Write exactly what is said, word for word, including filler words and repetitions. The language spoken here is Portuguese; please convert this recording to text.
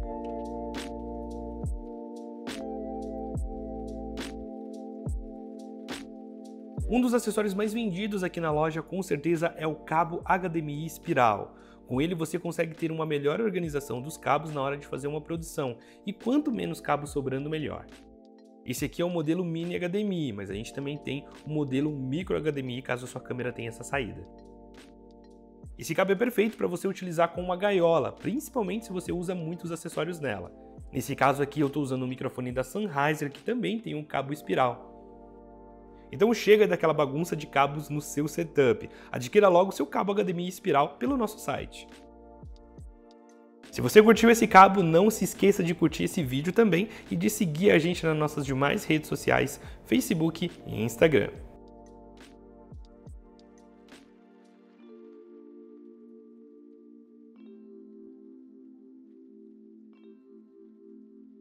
Um dos acessórios mais vendidos aqui na loja com certeza é o cabo H D M I espiral. Com ele você consegue ter uma melhor organização dos cabos na hora de fazer uma produção, e quanto menos cabos sobrando, melhor. Esse aqui é o modelo Mini H D M I, mas a gente também tem o modelo Micro H D M I caso a sua câmera tenha essa saída. Esse cabo é perfeito para você utilizar com uma gaiola, principalmente se você usa muitos acessórios nela. Nesse caso aqui eu estou usando o microfone da Sennheiser, que também tem um cabo espiral. Então chega daquela bagunça de cabos no seu setup. Adquira logo o seu cabo H D M I espiral pelo nosso site. Se você curtiu esse cabo, não se esqueça de curtir esse vídeo também e de seguir a gente nas nossas demais redes sociais, Facebook e Instagram.